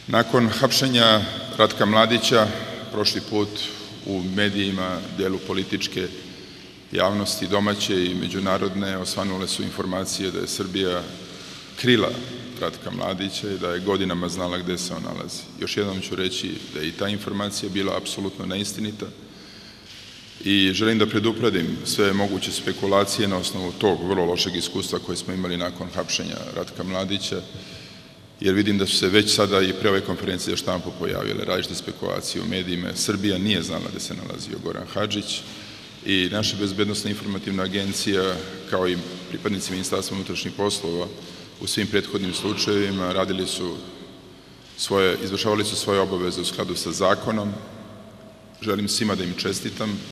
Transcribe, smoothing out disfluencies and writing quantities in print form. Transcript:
Nakon hapšenja Ratka Mladića, prošli put u medijima, delu političke javnosti, domaće i međunarodne, osvanule su informacije da je Srbija krila Ratka Mladića i da je godinama znala gde se on nalazi. Još jednom ću reći da je i ta informacija bila apsolutno neistinita i želim da predupredim sve moguće spekulacije na osnovu tog vrlo lošeg iskustva koje smo imali nakon hapšenja Ratka Mladića, jer vidim da su se već sada i pre ove konferencije za štampu pojavile različite spekulacije u medijima. Srbija nije znala da se nalazio Goran Hadžić i naša bezbednosna informativna agencija, kao i pripadnici Ministarstva unutrašnjih poslova, u svim prethodnim slučajevima izvršavali su svoje obaveze u skladu sa zakonom. Želim svima da im čestitam